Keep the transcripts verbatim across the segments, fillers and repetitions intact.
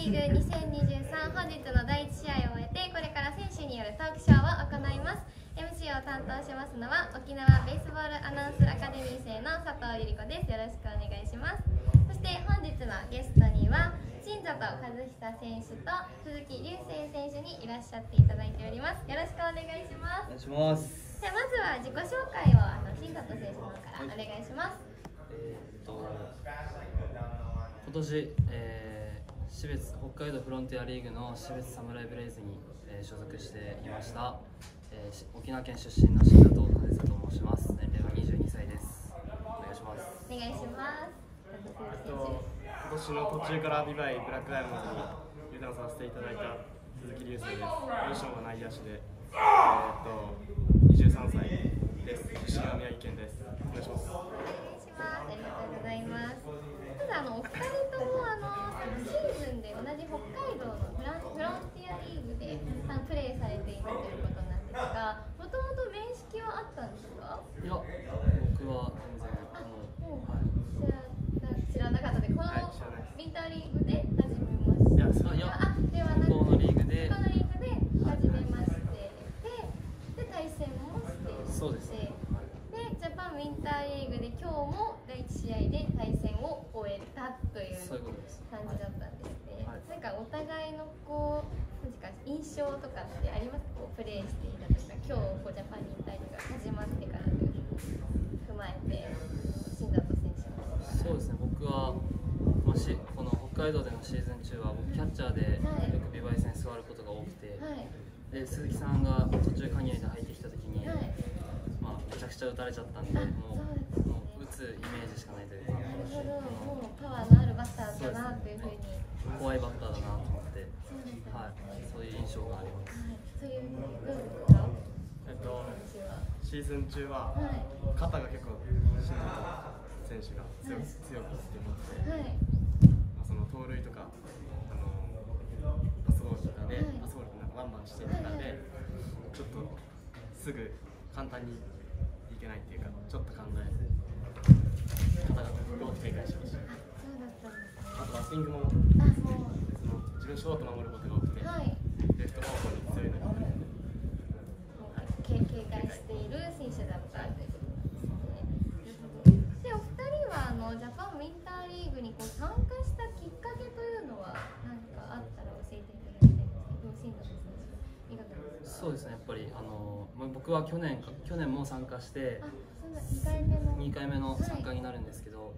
リーグにせんにじゅうさん本日のだいいち試合を終えて、これから選手によるトークショーを行います。 エムシー を担当しますのは沖縄ベースボールアナウンスアカデミー生の佐藤ゆり子です。よろしくお願いします。そして本日のゲストには新里和久選手と鈴木隆成選手にいらっしゃっていただいております。よろしくお願いします。 お願いします。 じゃあまずは自己紹介をあの新里選手の方からお願いします。 えー、っと今年、えー、標津北海道フロンティアリーグの標津サムライブレイズに、えー、所属していました、えー、沖縄県出身の新里和久と申します。年齢はにじゅうにさいです。お願いします。 お願いします。 えっと、今年の途中からビバイブラックダイヤモンドに入団させていただいた鈴木隆成です。ポジションは内野手で、えー、っとにじゅうさんさいです。出身は宮城県です。お願いします。 お願いします。ありがとうございます。ただあのお二人ともあのシーズンで同じ北海道のフランフロンティアリーグであのプレーされていたということなんですが、もともと面識はあったんですか？ いや、僕は全然あの、 もう、 はい、 知らなかったで、このはい、知らないです。 ウィンターリーグで始めました。 いや、そいやあ、ではなくて、 向こうのリーグで向こうのリーグで始めまして、で、で対戦もしていて、 そうですね。 で、ジャパンウィンターリーグで今日もだいいち試合で対戦を終えたというそういうことです。 感じだったんですね。 はい、 なんかお互いのこう、なんか印象とかってありますか？こうプレーしていたとか、今日こうジャパンウィンターリーグが始まってからという踏まえて、新里選手のそうですね。僕はもしこの北海道でのシーズン中は僕キャッチャーでよくビバイ戦に座ることが多くて、はい、で鈴木さんが途中加入で入ってきた時に、はい、まあめちゃくちゃ打たれちゃったんで、もう、もう打つイメージしかないというか、 なるほど、もうパワーのあるバッターだなというふうに、 怖いバッターだなと思って、はい、そういう印象があります。 はい、そういうどうですか？ えっとシーズン中は肩が結構新里選手が強く強くって思って、はい、まあその盗塁とかあのパスボールとかで、はい、パスボールなんかワンバンしてたんで、ちょっとすぐ簡単にいけないっていうか、ちょっと考えて肩が大きく警戒しました。あ、そうだったんですね。あとバッティングもあそうその自分ショート守ることが多くて、はい、レフト方向に強いのが、 はい、警戒している選手だったということなんですね。で、お二人はあのジャパンウィンターリーグにこう参加したきっかけというのは何かあったら教えていただきたいんですけど、新里選手いかがですか？ そうですね。やっぱりあの僕は去年去年も参加して、 あ、そうだ、にかいめのにかいめの参加になるんですけど、はい、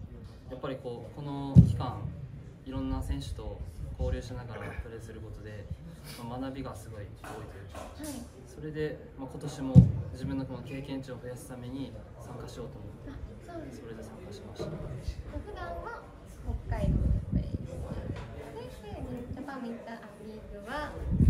やっぱりこうこの期間いろんな選手と交流しながらプレーすることで、まあ、学びがすごい多いというか、はい、それで、まあ、今年も自分のこの経験値を増やすために参加しようと思って、あ、そうです、それで参加しました。 普段は北海道でプレーしていて、で、ジャパンウィンターリーグは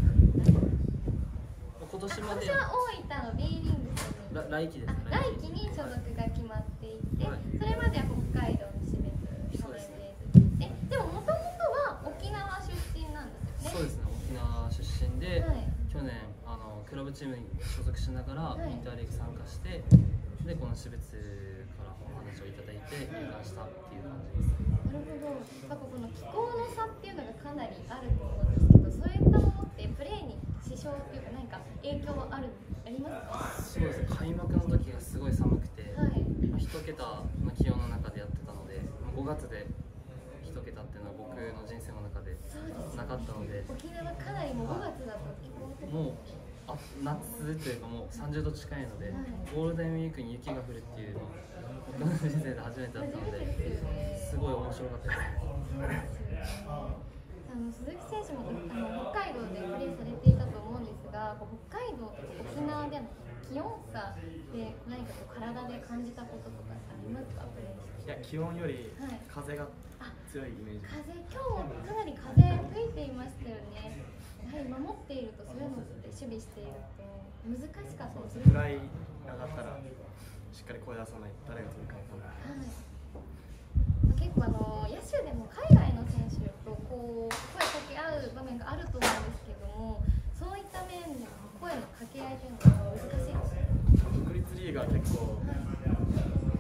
今年まで私は大分の B リーグに来季ですね。 来季に所属が決まっていて、はい、それまでは北海道の清水サムライブレイズで、でももともとは沖縄出身なんですよね。 そうですね、沖縄出身で、はい、去年あのクラブチームに所属しながら、はい、ウィンターリーグ参加して、でこの標津からお話をいただいて入団したっていう感じです。 なるほど。なんかこの気候の差っていうのがかなりあると思うんですけど、そういったものってプレーに支障っていうか何か影響はあるありますか？ そうですね。開幕の時がすごい寒くて、はい、まあ、一桁の気温の中でやってたので、ごがつで一桁っていうのは僕の人生の中でなかったので、 沖縄かなりもうごがつだと気候的にもうあ夏というかもうさんじゅうど近いので、はい、ゴールデンウィークに雪が降るっていうの僕の人生で初めてだったので、すごい面白かったです。 あの鈴木選手もあの北海道でプレーされていたと思うんですが、北海道と沖縄での気温差で何かこう体で感じたこととかありますか？プレーして。 いや、気温より風が強いイメージ。 はい、風、今日かなり風吹いていましたよね。やはり守っていると、そういうのって守備していると難しかったですね。 フライ上がったらしっかり声出さないと誰が取るか分からない。はい、 結構あの野手でも海外の選手とこう声かけ合う場面があると思うんですけども、そういった面で声の掛け合いというのは難しいですね。 国立リーグは結構、はい、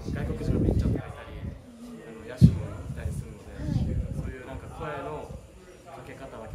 外国人のピッチャーとかいたり、あの野手もいたりするので、はい、そういうなんか声のかけ方は結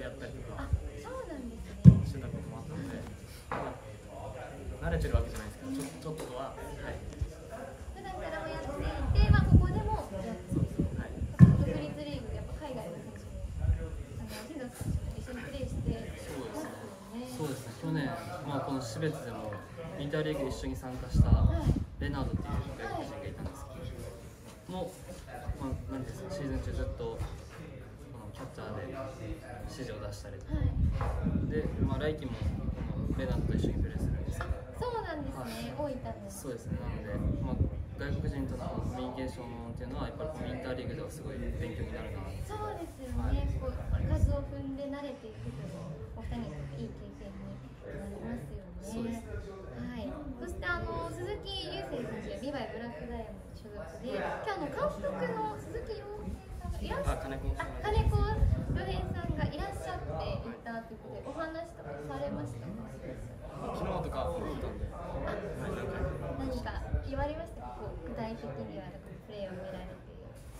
やったりとかあ、そうなんですね。 してたこともあったので、まあ、慣れてるわけじゃないですけど、ちょちょっとは、はい、 普段からもやっていて、まあ、ここでもやっている、 はい、 独立リーグ、やっぱ海外の選手も、あの新田選手も一緒にプレーしてますよね。 そうですね、去年、まあ、この標別でもインターリーグ一緒に参加したレナードっていう外国人がいたんですけど、もう、まあ、なんですか、シーズン中ずっとこのキャッチャーで指示を出したりとか、はい、で、まあ、来季もこのレナードと一緒にプレーするんですけど、 そうなんですね、大分の。 そうですね、なので、まあ、外国人とのコミュニケーションっていうのはやっぱりこのインターリーグではすごい勉強になるな。 そうですよね、はい、こう数を踏んで慣れていくというお二人いい経験になりますよね。 そうです。 はい。そしてあの鈴木雄星選手、ビバイブラックダイヤモンド所属で、今日あの監督の鈴木亮平さんがいらっしゃって、あ、金子亮平さんがいらっしゃっていたということで、お話とかされましたか？ 昨日とか聞いたんで、はい、 何か言われましたか？こう具体的にはプレーを見られて。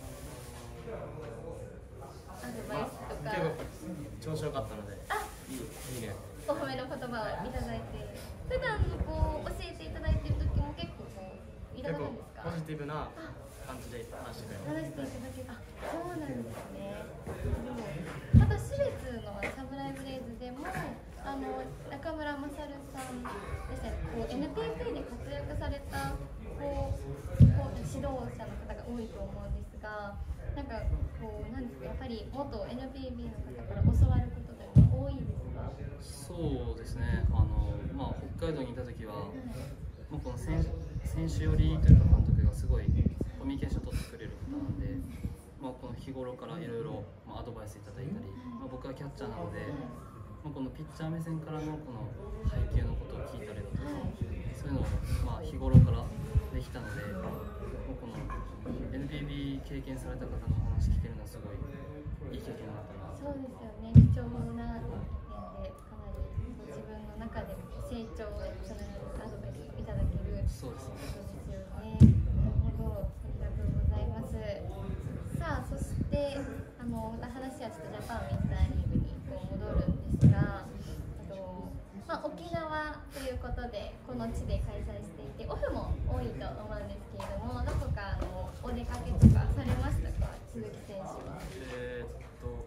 アドバイスとか結構調子良かったので、 あ、 いい、いいね。 お褒めの言葉をいただいて、普段のこう教えていただいている時も結構こういただくんですか？ ポジティブな感じで話してくれます。 話していただける。あ、そうなんですね。また私立のサムライブレイズでもあの中村勝さんでしたね。こう エヌピーピー で活躍されたこうこう指導者の方が多いと思うんですが。なんかこうなんですか、やっぱり元 エヌピービー の方から教わることが多いですか？ そうですね、あの、まあ、北海道にいた時は、はい、まあ、この選選手寄りというか監督がすごいコミュニケーションを取ってくれる方なんで、まあ、この日頃からいろいろアドバイスいただいたり、まあ、僕はキャッチャーなので、まあ、このピッチャー目線からのこの配球のことを聞いたりだとか、そういうのをまあ日頃からできたので、この エヌピービー 経験された方の話聞けるのはすごいいい経験だったな。 そうですよね、貴重な面でかなり自分の中でも成長をつなげるアドバイスいただけるそうですね。 ことですよね。なるほど、ありがとうございます。さあ、そしてあのまた話はちょっとジャパンウィンターリーグにこう戻るんですが、あとまあ、沖縄ということでこの地で開催していてオフも多いと思うんですけれども、どこかあのお出かけとかされましたか、鈴木選手は？ えー、っと、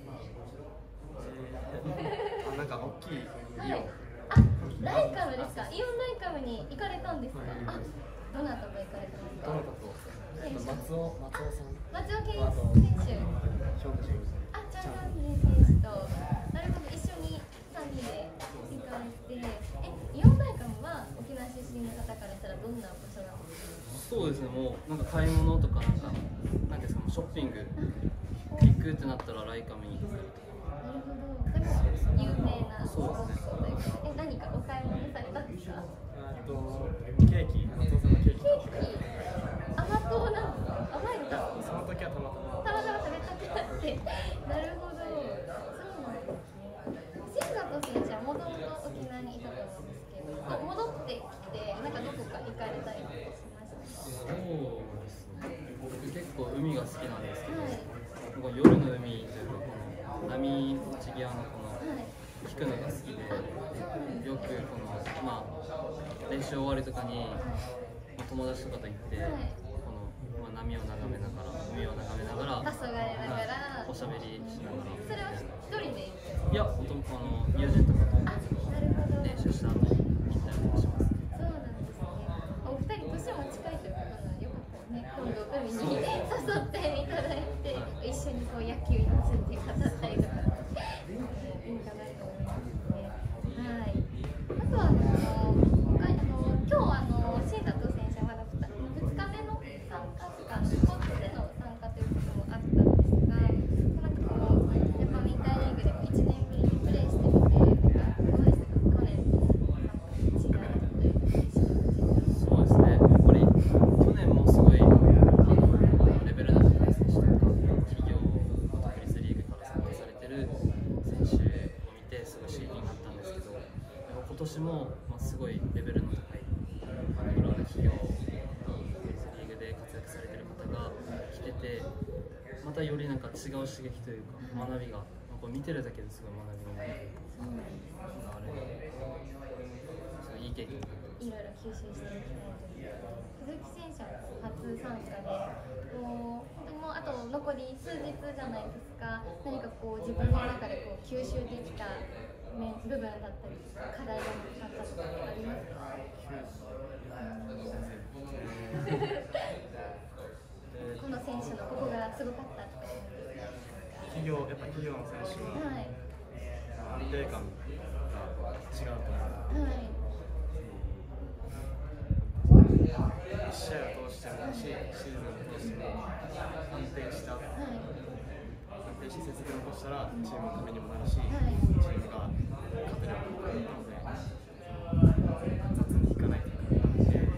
えー、あ、なんか大きいイオン、はい、 あ、ライカムですか？イオンライカムに行かれたんですか？はい、あ、どなたと行かれたんですか？ どなたと？松尾、松尾さん、 松尾健選手、あ、チャンカンネ選手と、なるほど、一緒にさんにんで行かれて、え、イオンライカムは沖縄出身の方からしたらどんな場所なんですか？ そうですね、もうなんか買い物とかなんかなんですか、ショッピング行くってなったらライカムに行ったりとか。 なるほど、でも有名なスポットというか、え、何かお買い物されたんですか？ あとケーキ、松尾さんのケーキ。 ケーキ、甘党なんですか？甘いのか？ その時はたまたま。 たまたま食べたくなって、なるほど、そうなんですね。新里選手はもともと沖縄にいたと思うんですけど、戻ってきて、なんかどこか行かれたりとかしましたか？ そうですね、僕結構海が好きなんですけど、 はい、 この夜の海というかこの波打ち際のこの聞くのが好きで、よくこの、まあ、練習終わりとかに、まあ、友達とかと行って、はい、この、まあ、波を眺めながら海を眺めながら黄昏れながら、 はい、おしゃべりしながら。 それは一人で行く？ いや、ほとんどあの友人とかと練習した後に行ったりとかします。 そうなんですね。お二人年も近いということなので、よかったらね、今度海に誘っていただいて、はい、一緒にこう野球について語ったりとかいいかなと思いますね。はい。あとはあの、あの今日あの新里選手はまだふつかめの参加とかスポーツでの参加ということもあったんですが、なんかこうジャパンウィンターリーグでもいちねんぶりにプレーしてみて、どうでしたか？去年と違うというか。 そうですね。やっぱり去年もすごいレベルの高い選手とか企業独立リーグから参加されてる選手を見てすごい刺激になったんですけど、今年もまあすごいレベルの高い企業独立リーグで活躍されてる方が来てて、 またよりなんか違う刺激というか学びがこう見てるだけですごい学びになるあれすごいいい経験いろいろ吸収していきたいという鈴木選手は初参加でもう本当にもうあと残り数日じゃないですか。何かこう自分の中でこう吸収できた面部分だったり課題があったとかありますか？この選手のここがすごかったとか企業やっぱ企業の選手は、はい、安定感が違うと思う。はいいち試合を通してもし、シーズンを通しても安定した、はい、安定して成績を残したらチームのためにもなるし、はい、チームが勝てるようになるので、雑にいかないといけないので、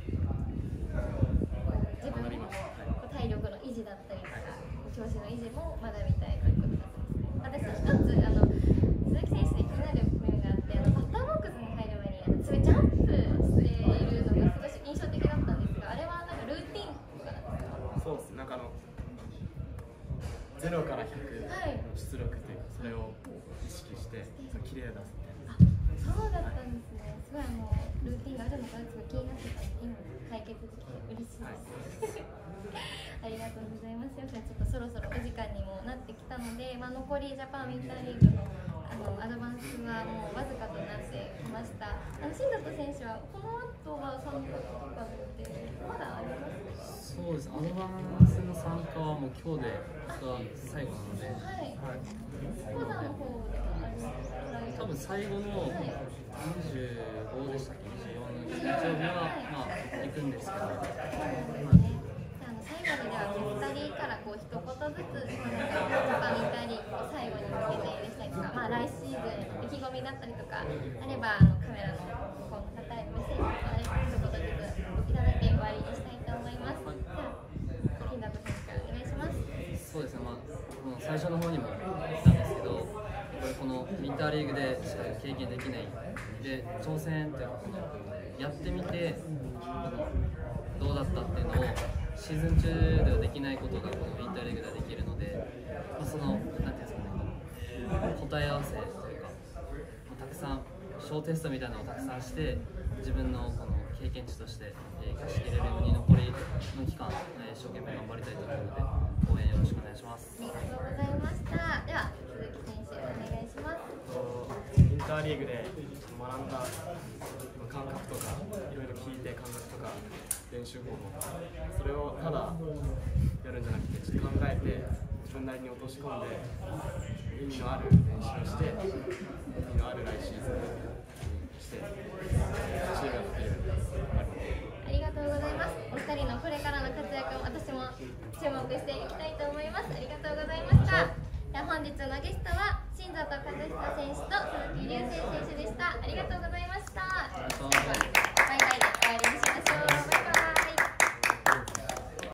自分の体力の維持だったりとか、はい、調子の維持も学びたいということだったんですね。私一つあの鈴木選手で気になる部分があって、あのバッターボックスに入る前にあのジャンプしているのがすごい印象的だったんですが、あれはなんかルーティンとかなんですか？ そうです。なんかあのゼロからひゃくの出力っていうか、それを意識して綺麗に出すみたいな。 あ、そうだったんですね。すごいあのルーティンがあるのかすごい気になってたんで、今解決できて嬉しいです。はい、ありがとうございます。ちょっとそろそろお時間にもなってきたので、まあ、残りジャパンウィンターリーグのあのアドバンスはもうわずかとなってきました。あの新里選手はこの後は参加とかってまだありますか？ そうです。アドバンスの参加はもう今日でが最後なので、はい。 はい、講座の方ではありますか？ 多分最後のにじゅうごでしたっけ、にじゅうよんの日曜日は、まあ、行くんですけど、まあ、 最後にではふたりからこう一言ずつジャパンウィンターリーグを最後に向けてでしたりとか、まあ、来シーズン意気込みだったりとかあればあのカメラのこの方へメッセージを一言ずついただいて終わりにしたいと思います。はい、じゃあ金田選手からお願いします。 そうですね、まあ、この最初の方にも言ったんですけど、これこのウィンターリーグでしか経験できないで挑戦っていうかやってみてどうだったっていうのをシーズン中ではできないことがこのウィンターリーグではできるので、まあ、そのなんていうんですかね、答え合わせというか、まあ、たくさん小テストみたいなのをたくさんして自分のこの経験値として生かしきれるように残りの期間一生懸命頑張りたいと思うので応援よろしくお願いします。 ありがとうございました。では鈴木選手お願いします。 インターリーグで学んだ感覚とかいろいろ聞いて感覚とか練習方法とかそれをただやるんじゃなくてちょっと考えて自分なりに落とし込んで意味のある練習をして意味のある来シーズンにしてチームが勝てるように頑張ります。 ありがとうございます。お二人のこれからの活躍を私も注目していきたいと思います。ありがとうございました。では本日のゲストは新里和久選手と鈴木隆成選手でした。